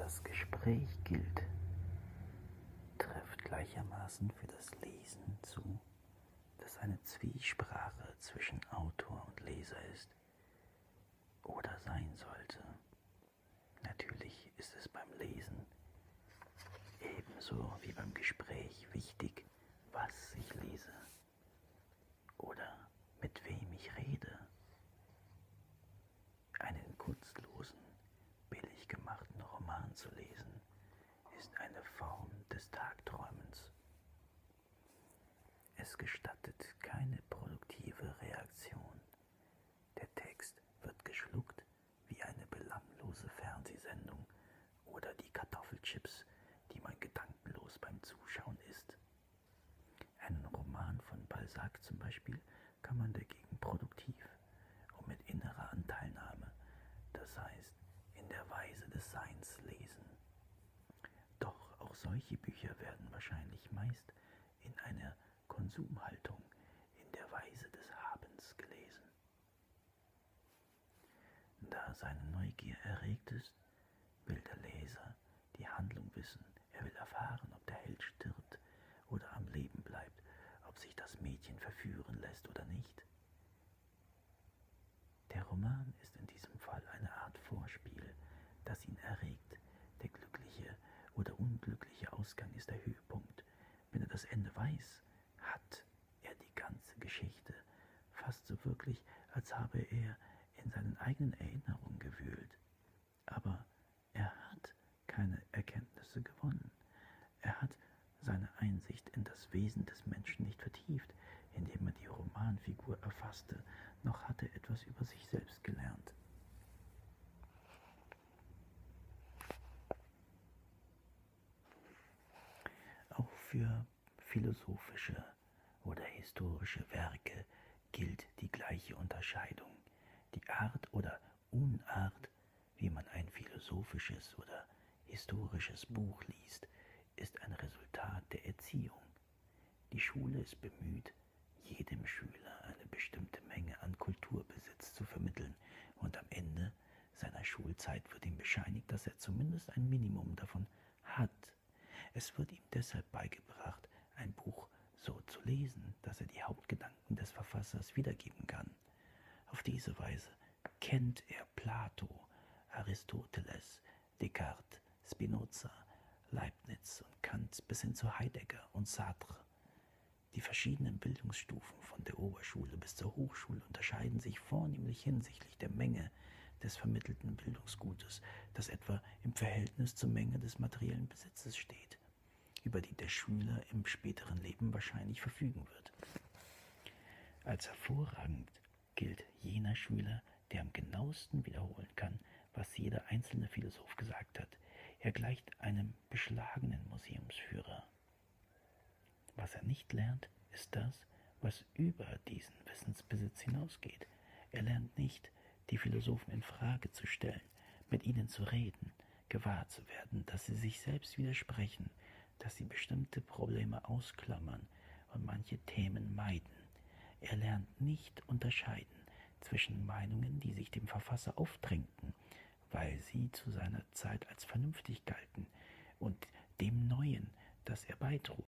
Das Gespräch gilt, trifft gleichermaßen für das Lesen zu, das eine Zwiesprache zwischen Autor und Leser ist oder sein sollte. Natürlich ist es beim Lesen ebenso wie beim Gespräch wichtig, was ich lese oder mit wem ich rede. Einen kunstlosen, billig gemachten Roman zu lesen, ist eine Form des Tagträumens. Es gestattet keine produktive Reaktion. Der Text wird geschluckt wie eine belanglose Fernsehsendung oder die Kartoffelchips, die man gedankenlos beim Zuschauen isst. Einen Roman von Balzac zum Beispiel kann man dagegen produktiv und mit innerer Anteilnahme, das heißt in der Weise des Seins, lesen. Doch auch solche Bücher werden wahrscheinlich meist in einer Konsumhaltung, in der Weise des Habens gelesen. Da seine Neugier erregt ist, will der Leser die Handlung wissen. Er will erfahren, ob der Held stirbt oder am Leben bleibt, ob sich das Mädchen verführen lässt oder nicht. Der Roman ist in diesem Fall eine Art Vorspiel, das ihn erregt. Der glückliche oder unglückliche Ausgang ist der Höhepunkt. Wenn er das Ende weiß, hat er die ganze Geschichte, fast so wirklich, als habe er in seinen eigenen Erinnerungen gewühlt. Aber er hat keine Erkenntnisse gewonnen. Er hat seine Einsicht in das Wesen des Menschen nicht vertieft, indem er die Romanfigur erfasste, noch hat er etwas über sich selbst gelernt. Auch für philosophische oder historische Werke gilt die gleiche Unterscheidung. Die Art oder Unart, wie man ein philosophisches oder historisches Buch liest, ist ein Resultat der Erziehung. Die Schule ist bemüht, jedem Schüler eine bestimmte Menge an Kulturbesitz zu vermitteln, und am Ende seiner Schulzeit wird ihm bescheinigt, dass er zumindest ein Minimum davon hat. Es wird ihm deshalb beigebracht, ein Buch so zu lesen, dass er die Hauptgedanken des Verfassers wiedergeben kann. Auf diese Weise kennt er Plato, Aristoteles, Descartes, Spinoza, Leibniz und Kant bis hin zu Heidegger und Sartre. Die verschiedenen Bildungsstufen von der Oberschule bis zur Hochschule unterscheiden sich vornehmlich hinsichtlich der Menge des vermittelten Bildungsgutes, das etwa im Verhältnis zur Menge des materiellen Besitzes steht, über die der Schüler im späteren Leben wahrscheinlich verfügen wird. Als hervorragend gilt jener Schüler, der am genauesten wiederholen kann, was jeder einzelne Philosoph gesagt hat. Er gleicht einem beschlagenen Museumsführer. Was er nicht lernt, ist das, was über diesen Wissensbesitz hinausgeht. Er lernt nicht, die Philosophen in Frage zu stellen, mit ihnen zu reden, gewahr zu werden, dass sie sich selbst widersprechen, dass sie bestimmte Probleme ausklammern und manche Themen meiden. Er lernt nicht unterscheiden zwischen Meinungen, die sich dem Verfasser aufdrängten, weil sie zu seiner Zeit als vernünftig galten, und dem Neuen, das er beitrug.